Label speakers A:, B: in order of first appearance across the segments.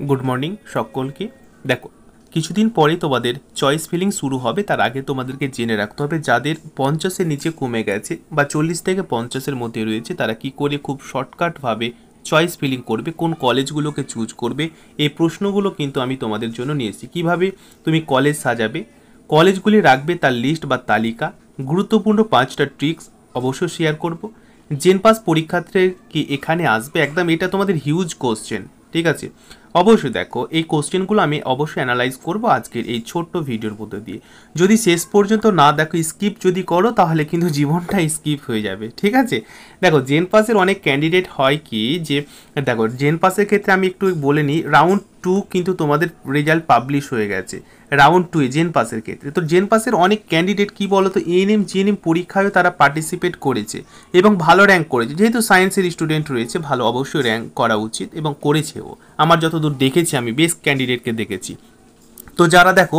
A: Good morning সকলকে। দেখো, কিছুদিন পরে তোমাদের চয়েস ফিলিং শুরু হবে। তার আগে তোমাদেরকে জেনে রাখতে হবে যাদের 50-এর নিচে কমে গেছে বা 40 থেকে 50-এর মধ্যে রয়েছে তারা কি করে খুব শর্টকাটভাবে চয়েস ফিলিং করবে, কোন কলেজগুলোকে চুজ করবে। এই প্রশ্নগুলো কিন্তু আমি তোমাদের জন্য নিয়েছি। কিভাবে তুমি কলেজ সাজাবে, কলেজগুলি রাখবে তার লিস্ট বা তালিকা, গুরুত্বপূর্ণ 5টা ট্রিক্স অবশ্যই শেয়ার করব। জেন পাস পরীক্ষার্থী কি এখানে আসবে, একদম এটা তোমাদের হিউজ কোশ্চেন, ঠিক আছে। অবশ্যই দেখো, এই কোশ্চেনগুলো আমি অবশ্যই অ্যানালাইজ করব আজকের এই ছোট্ট ভিডিওর মধ্যে দিয়ে। যদি শেষ পর্যন্ত না দেখো, স্কিপ যদি করো তাহলে কিন্তু জীবনটা স্কিপ হয়ে যাবে, ঠিক আছে। দেখো, জেন পাসের অনেক ক্যান্ডিডেট হয় কি যে, দেখো জেন পাসের ক্ষেত্রে আমি একটু বলে নিই, রাউন্ড 2 কিন্তু তোমাদের রেজাল্ট পাবলিশ হয়ে গেছে রাউন্ড 2 জেন পাসের ক্ষেত্রে। তো জেন পাসের অনেক ক্যান্ডিডেট কি বলতো, এএনএম জিএনএম পরীক্ষায়ও তারা পার্টিসিপেট করেছে এবং ভালো র্যাঙ্ক করেছে। যেহেতু সায়েন্সের স্টুডেন্ট রয়েছে, ভালো অবশ্যই র্যাঙ্ক করা উচিত এবং করেছেও। আমার যতদূর দেখেছি, আমি বেশ ক্যান্ডিডেটকে দেখেছি। তো যারা দেখো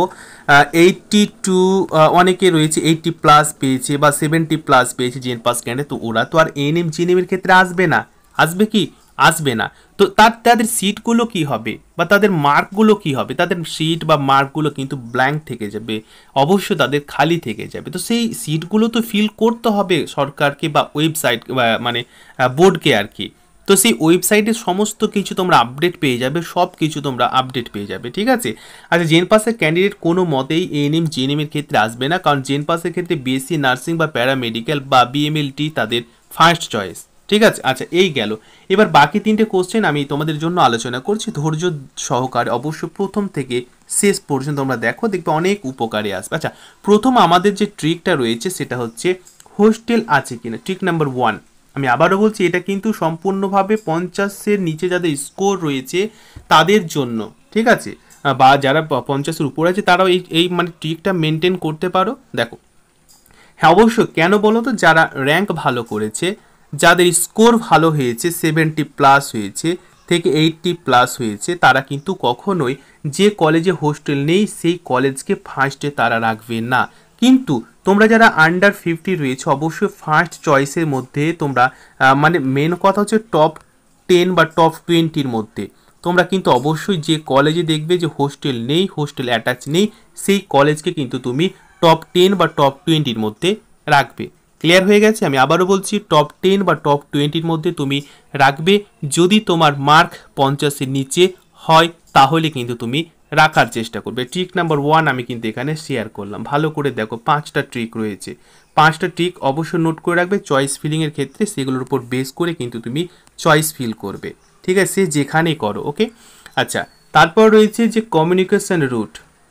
A: 82 অনেকে রয়েছে 80+ পেয়েছে বা 70+ পেয়েছে জেন পাস ক্যান্ডিডেট, তো ওরা তো আর এএনএম জিএনএমের ক্ষেত্রে আসবে না। আসবে কি? আসবে না। তো তাদের সিটগুলো কি হবে বা তাদের মার্কগুলো কি হবে, তাদের সিট বা মার্কগুলো কিন্তু ব্ল্যাঙ্ক থেকে যাবে, অবশ্যই তাদের খালি থেকে যাবে। তো সেই সিটগুলো তো ফিল করতে হবে সরকারকে বা ওয়েবসাইট মানে বোর্ডকে আর কি। তো সেই ওয়েবসাইটে সমস্ত কিছু তোমরা আপডেট পেয়ে যাবে, সব কিছু তোমরা আপডেট পেয়ে যাবে, ঠিক আছে। আচ্ছা, জেন পাসের ক্যান্ডিডেট কোনো মতেই এএনএম জিএনএম এর ক্ষেত্রে আসবে না, কারণ জেন পাসের ক্ষেত্রে বিএসসি নার্সিং বা প্যারামেডিক্যাল বা বিএমএলটি তাদের ফার্স্ট চয়েস, ঠিক আছে। আচ্ছা, এই গেল। এবার বাকি 3টে কোশ্চেন আমি তোমাদের জন্য আলোচনা করছি, ধৈর্য সহকারে অবশ্যই প্রথম থেকে শেষ পর্যন্ত তোমরা দেখো, দেখবে অনেক উপকারে আসবে। আচ্ছা, প্রথম আমাদের যে ট্রিকটা রয়েছে সেটা হচ্ছে হোস্টেল আছে কিনা, ট্রিক নাম্বার 1। আমি আবারও বলছি, এটা কিন্তু সম্পূর্ণভাবে 50-এর নিচে যাদের স্কোর রয়েছে তাদের জন্য, ঠিক আছে, বা যারা 50-এর উপরে আছে তারাও এই মানে ট্রিকটা মেনটেন করতে পারো। দেখো, হ্যাঁ অবশ্যই, কেন বলো তো, যারা র্যাঙ্ক ভালো করেছে, যাদের স্কোর ভালো হয়েছে, 70+ হয়েছে থেকে 80+ হয়েছে, তারা কিন্তু কখনোই যে কলেজে হোস্টেল নেই সেই কলেজকে ফার্স্টে তারা রাখবে না। কিন্তু তোমরা যারা আন্ডার 50 রয়েছে, অবশ্যই ফার্স্ট চয়েসের মধ্যে তোমরা মানে মেন কথা হচ্ছে টপ 10 বা টপ 20-র মধ্যে তোমরা কিন্তু অবশ্যই যে কলেজে দেখবে যে হোস্টেল নেই, হোস্টেল অ্যাটাচ নেই, সেই কলেজকে কিন্তু তুমি টপ 10 বা টপ 20-র মধ্যে রাখবে। ক্লিয়ার হয়ে গেছে? আমি আবারও বলছি, টপ 10 বা টপ 20-র মধ্যে তুমি রাখবে। যদি তোমার মার্ক 50-এর নিচে হয় তাহলে কিন্তু তুমি রাখার চেষ্টা করবে। ট্রিক নাম্বার 1 আমি কিন্তু এখানে শেয়ার করলাম। ভালো করে দেখো, 5টা ট্রিক রয়েছে, 5টা ট্রিক অবশ্যই নোট করে রাখবে। চয়েস ফিলিংয়ের ক্ষেত্রে সেগুলোর উপর বেস করে কিন্তু তুমি চয়েস ফিল করবে, ঠিক আছে, যেখানেই করো, ওকে। আচ্ছা, তারপর রয়েছে যে কমিউনিকেশন রুট,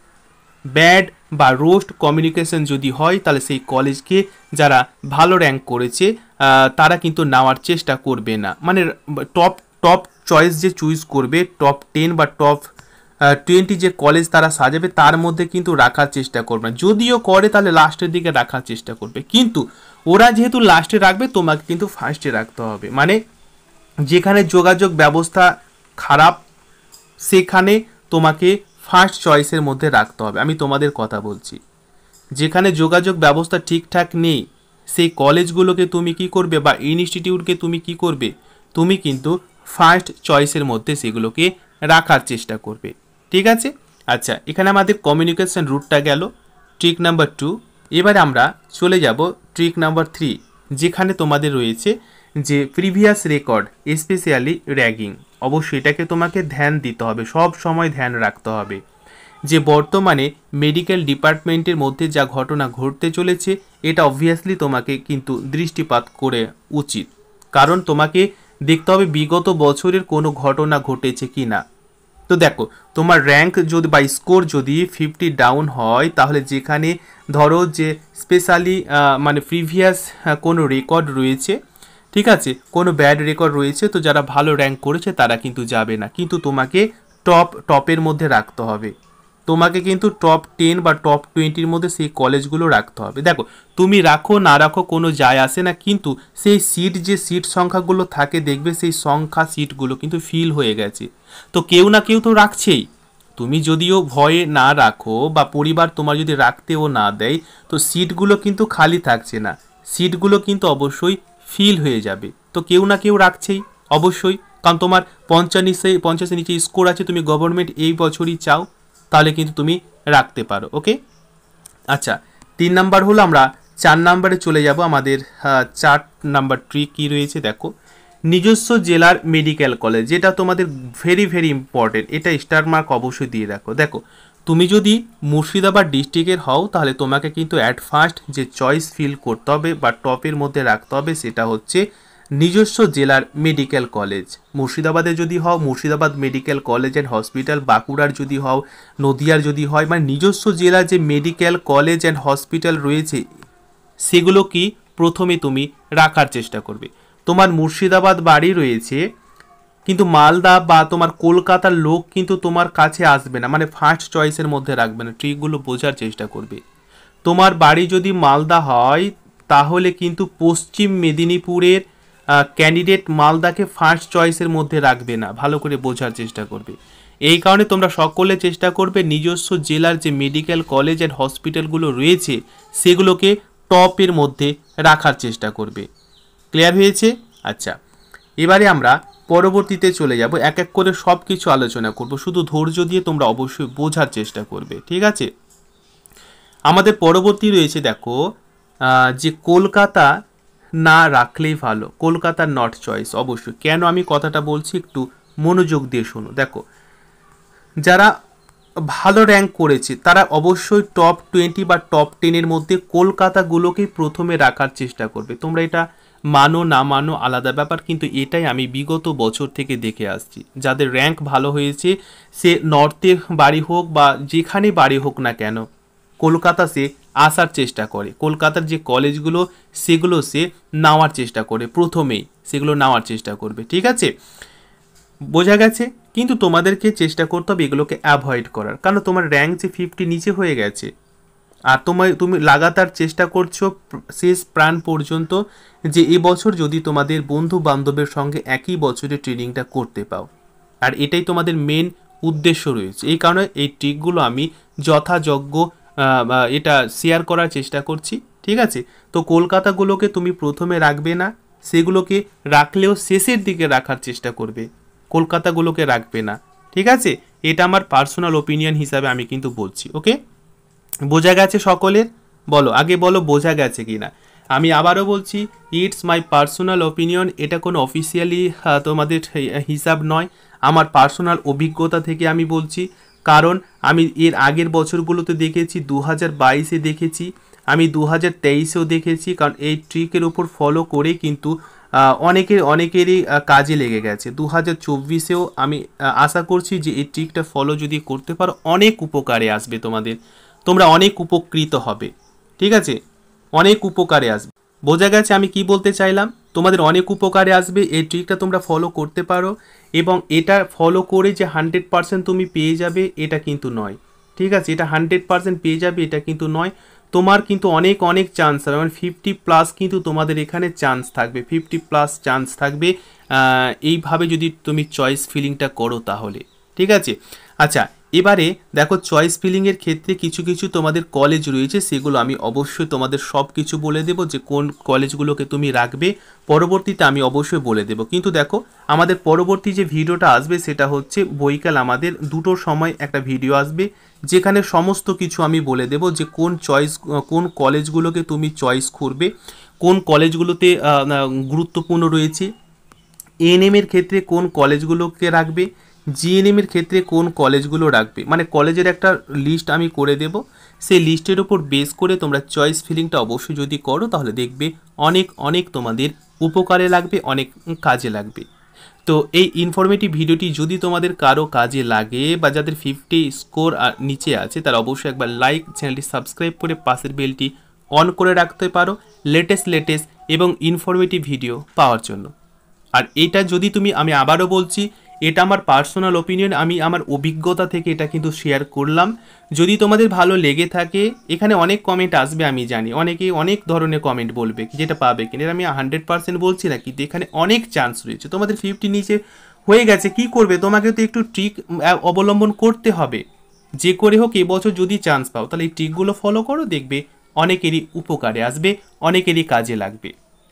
A: ব্যাড বা রোস্ট কমিউনিকেশন যদি হয় তাহলে সেই কলেজকে যারা ভালো র্যাঙ্ক করেছে তারা কিন্তু নেওয়ার চেষ্টা করবে না। মানে টপ টপ চয়েস যে চুজ করবে, টপ 10 বা টপ 20 যে কলেজ তারা সাজাবে তার মধ্যে কিন্তু রাখার চেষ্টা করবে না। যদিও করে তাহলে লাস্টের দিকে রাখার চেষ্টা করবে, কিন্তু ওরা যেহেতু লাস্টে রাখবে তোমাকে কিন্তু ফার্স্টে রাখতে হবে। মানে যেখানে যোগাযোগ ব্যবস্থা খারাপ সেখানে তোমাকে ফার্স্ট চয়েসের মধ্যে রাখতে হবে। আমি তোমাদের কথা বলছি, যেখানে যোগাযোগ ব্যবস্থা ঠিকঠাক নেই সেই কলেজগুলোকে তুমি কি করবে বা ইনস্টিটিউটকে তুমি কি করবে, তুমি কিন্তু ফার্স্ট চয়েসের মধ্যে সেগুলোকে রাখার চেষ্টা করবে, ঠিক আছে। আচ্ছা, এখানে আমাদের কমিউনিকেশন রুটটা গেল, ট্রিক নাম্বার 2। এবারে আমরা চলে যাব ট্রিক নাম্বার 3, যেখানে তোমাদের রয়েছে যে প্রিভিয়াস রেকর্ড, স্পেশালি র্যাগিং। অবশ্যই এটাকে তোমাকে ধ্যান দিতে হবে, সব সময় ধ্যান রাখতে হবে যে বর্তমানে মেডিকেল ডিপার্টমেন্টের মধ্যে যা ঘটনা ঘটতে চলেছে এটা অবভিয়াসলি তোমাকে কিন্তু দৃষ্টিপাত করে উচিত, কারণ তোমাকে দেখতে হবে বিগত বছরের কোনো ঘটনা ঘটেছে কি না। তো দেখো, তোমার র্যাঙ্ক যদি বা স্কোর যদি 50 ডাউন হয় তাহলে যেখানে ধরো যে স্পেশালি মানে প্রিভিয়াস কোনো রেকর্ড রয়েছে, ঠিক আছে, কোনো ব্যাড রেকর্ড রয়েছে, তো যারা ভালো র্যাঙ্ক করেছে তারা কিন্তু যাবে না, কিন্তু তোমাকে টপের মধ্যে রাখতে হবে। তোমাকে কিন্তু টপ 10 বা টপ 20-র মধ্যে সেই কলেজগুলো রাখতে হবে। দেখো, তুমি রাখো না রাখো কোনো যায় আসে না, কিন্তু সেই সিট সংখ্যাগুলো থাকে দেখবে সেই সংখ্যা সিটগুলো কিন্তু ফিল হয়ে গেছে, তো কেউ না কেউ তো রাখছেই। তুমি যদিও ভয়ে না রাখো বা পরিবার তোমার যদি রাখতেও না দেয়, তো সিটগুলো কিন্তু খালি থাকছে না, সিটগুলো কিন্তু অবশ্যই ফিল হয়ে যাবে, তো কেউ না কেউ রাখছেই অবশ্যই। কারণ তোমার 50-50 নিচে স্কোর আছে, তুমি গভর্নমেন্ট এই বছরই চাও, তাহলে কিন্তু তুমি রাখতে পারো। ওকে, আচ্ছা 3 নাম্বার হলো, আমরা 4 নাম্বারে চলে যাব। আমাদের 4 নাম্বার ট্রিক কী রয়েছে দেখো, নিজস্ব জেলার মেডিকেল কলেজ, যেটা তোমাদের ভেরি ভেরি ইম্পর্টেন্ট, এটা স্টার মার্ক অবশ্যই দিয়ে রাখো। দেখো তুমি যদি মুর্শিদাবাদ ডিস্ট্রিক্টের হও, তাহলে তোমাকে কিন্তু অ্যাট ফার্স্ট যে চয়েস ফিল করতে হবে বা টপের মধ্যে রাখতে হবে, সেটা হচ্ছে নিজস্ব জেলার মেডিকেল কলেজ। মুর্শিদাবাদে যদি হও, Murshidabad medical college and hospital, বাঁকুড়ার যদি হও, নদিয়ার যদি হয়, মানে নিজস্ব জেলার যে মেডিকেল কলেজ অ্যান্ড হসপিটাল রয়েছে, সেগুলো কি প্রথমে তুমি রাখার চেষ্টা করবে। তোমার মুর্শিদাবাদ বাড়ি রয়েছে, কিন্তু মালদা বা তোমার কলকাতার লোক কিন্তু তোমার কাছে আসবে না, মানে ফার্স্ট চয়েসের মধ্যে রাখবে না। ট্রিকগুলো বোঝার চেষ্টা করবে। তোমার বাড়ি যদি মালদা হয়, তাহলে কিন্তু পশ্চিম মেদিনীপুরের ক্যান্ডিডেট মালদাকে ফার্স্ট চয়েসের মধ্যে রাখবে না, ভালো করে বোঝার চেষ্টা করবে। এই কারণে তোমরা সকলে চেষ্টা করবে নিজস্ব জেলার যে মেডিকেল কলেজ অ্যান্ড হসপিটালগুলো রয়েছে, সেগুলোকে টপের মধ্যে রাখার চেষ্টা করবে। ক্লিয়ার হয়েছে? আচ্ছা, এবারে আমরা পরবর্তীতে চলে যাব, এক এক করে সব কিছু আলোচনা করব, শুধু ধৈর্য দিয়ে তোমরা অবশ্যই বোঝার চেষ্টা করবে, ঠিক আছে? আমাদের পরবর্তী রয়েছে দেখো, যে কলকাতা না রাখলেই ভালো, কলকাতা নট চয়েস। অবশ্যই কেন আমি কথাটা বলছি একটু মনোযোগ দিয়ে শোনো। দেখো যারা ভালো র্যাঙ্ক করেছে তারা অবশ্যই টপ 20 বা টপ 10-এর মধ্যে কলকাতাগুলোকেই প্রথমে রাখার চেষ্টা করবে। তোমরা এটা মানো না মানো আলাদা ব্যাপার, কিন্তু এটাই আমি বিগত বছর থেকে দেখে আসছি। যাদের র্যাঙ্ক ভালো হয়েছে, সে নর্থে বাড়ি হোক বা যেখানে বাড়ি হোক না কেন, কলকাতা সে আসার চেষ্টা করে। কলকাতার যে কলেজগুলো সেগুলো সে নেওয়ার চেষ্টা করে, প্রথমেই সেগুলো নেওয়ার চেষ্টা করবে, ঠিক আছে? বোঝা গেছে? কিন্তু তোমাদেরকে চেষ্টা করতে হবে এগুলোকে অ্যাভয়েড করার, কারণ তোমার র্যাঙ্ক যে 50 নিচে হয়ে গেছে, আর তুমি লাগাতার চেষ্টা করছো শেষ প্রাণ পর্যন্ত যে এবছর যদি তোমাদের বন্ধু বান্ধবের সঙ্গে একই বছরে ট্রেনিংটা করতে পাও, আর এটাই তোমাদের মেন উদ্দেশ্য রয়েছে। এই কারণে এই ট্রিকগুলো আমি যথাযোগ্য এটা শেয়ার করার চেষ্টা করছি, ঠিক আছে? তো কলকাতাগুলোকে তুমি প্রথমে রাখবে না, সেগুলোকে রাখলেও শেষের দিকে রাখার চেষ্টা করবে, কলকাতাগুলোকে রাখবে না, ঠিক আছে? এটা আমার পার্সোনাল ওপিনিয়ন হিসাবে আমি কিন্তু বলছি। ওকে, বোঝা গেছে সকলের? বলো আগে, বলো বোঝা গেছে কি না। আমি আবারও বলছি, ইটস মাই পার্সোনাল ওপিনিয়ন, এটা কোনো অফিসিয়ালি তোমাদের হিসাব নয়, আমার পার্সোনাল অভিজ্ঞতা থেকে আমি বলছি। কারণ আমি এর আগের বছরগুলোতে দেখেছি, 2022-এ দেখেছি, আমি 2023-এও দেখেছি, কারণ এই ট্রিকের উপর ফলো করে কিন্তু অনেকেরই কাজে লেগে গেছে। 2024-এও আমি আশা করছি যে এই ট্রিকটা ফলো যদি করতে পারো, অনেক উপকারে আসবে তোমাদের, তোমরা অনেক উপকৃত হবে, ঠিক আছে? অনেক উপকারে আসবে। বোঝা গেছে আমি কি বলতে চাইলাম? তোমাদের অনেক উপকারে আসবে, এই ট্রিকটা তোমরা ফলো করতে পারো, এবং এটা ফলো করে যে 100% তুমি পেয়ে যাবে এটা কিন্তু নয়, ঠিক আছে? এটা 100% পেয়ে যাবে এটা কিন্তু নয়, তোমার কিন্তু অনেক অনেক চান্স হবে, মানে 50+ কিন্তু তোমাদের এখানে চান্স থাকবে, 50+ চান্স থাকবে এইভাবে যদি তুমি চয়েস ফিলিংটা করো তাহলে, ঠিক আছে? আচ্ছা, এবারে দেখো চয়েস ফিলিংয়ের ক্ষেত্রে কিছু কিছু তোমাদের কলেজ রয়েছে, সেগুলো আমি অবশ্যই তোমাদের সব কিছু বলে দেবো যে কোন কলেজগুলোকে তুমি রাখবে, পরবর্তীতে আমি অবশ্যই বলে দেবো। কিন্তু দেখো আমাদের পরবর্তী যে ভিডিওটা আসবে সেটা হচ্ছে বৈকাল আমাদের 2টোর সময় একটা ভিডিও আসবে, যেখানে সমস্ত কিছু আমি বলে দেবো যে কোন কলেজগুলোকে তুমি চয়েস করবে, কোন কলেজগুলোতে গুরুত্বপূর্ণ রয়েছে, এএনএমের ক্ষেত্রে কোন কলেজগুলোকে রাখবে, জিএনএমের ক্ষেত্রে কোন কলেজগুলো রাখবে, মানে কলেজের একটা লিস্ট আমি করে দেব। সেই লিস্টের ওপর বেস করে তোমরা চয়েস ফিলিংটা অবশ্যই যদি করো, তাহলে দেখবে অনেক অনেক তোমাদের উপকারে লাগবে, অনেক কাজে লাগবে। তো এই ইনফরমেটিভ ভিডিওটি যদি তোমাদের কারো কাজে লাগে বা যাদের 50 স্কোর নিচে আছে, তারা অবশ্যই একবার লাইক, চ্যানেলটি সাবস্ক্রাইব করে পাশের বেলটি অন করে রাখতে পারো লেটেস্ট এবং ইনফরমেটিভ ভিডিও পাওয়ার জন্য। আর এটা যদি আমি আবারও বলছি, এটা আমার পার্সোনাল ওপিনিয়ন, আমি আমার অভিজ্ঞতা থেকে এটা কিন্তু শেয়ার করলাম। যদি তোমাদের ভালো লেগে থাকে, এখানে অনেক কমেন্ট আসবে আমি জানি, অনেকে অনেক ধরনের কমেন্ট বলবে, যেটা পাবে কিনা আমি 100% বলছি না, কিন্তু এখানে অনেক চান্স রয়েছে। তোমাদের 50 নিচে হয়ে গেছে, কি করবে? তোমাকে তো একটু ট্রিক অবলম্বন করতে হবে, যে করে হোক এবছর যদি চান্স পাও, তাহলে এই ট্রিকগুলো ফলো করো, দেখবে অনেকেরই উপকারে আসবে, অনেকেরই কাজে লাগবে।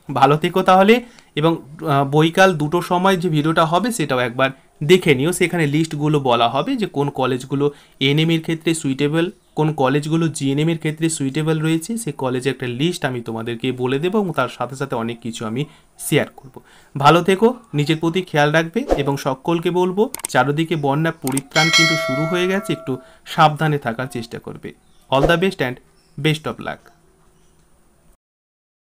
A: ভালো থেকো তাহলে, এবং বৈকাল 2টোর সময় যে ভিডিওটা হবে সেটাও একবার দেখে নিও। সেখানে লিস্টগুলো বলা হবে যে কোন কলেজগুলো এএনএমের ক্ষেত্রে সুইটেবল, কোন কলেজগুলো জিএনএমের ক্ষেত্রে সুইটেবল রয়েছে, সেই কলেজের একটা লিস্ট আমি তোমাদেরকে বলে দেবো এবং তার সাথে সাথে অনেক কিছু আমি শেয়ার করব। ভালো থেকো, নিজের প্রতি খেয়াল রাখবে এবং সকলকে বলবো চারদিকে বন্যা পরিত্রাণ কিন্তু শুরু হয়ে গেছে, একটু সাবধানে থাকার চেষ্টা করবে। All the best and best of lakh.